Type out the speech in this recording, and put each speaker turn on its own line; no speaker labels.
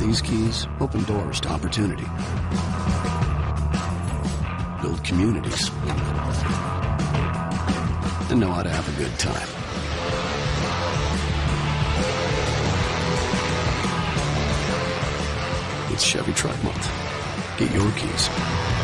These keys open doors to opportunity, build communities, and know how to have a good time. It's Chevy Truck Month. Get your keys.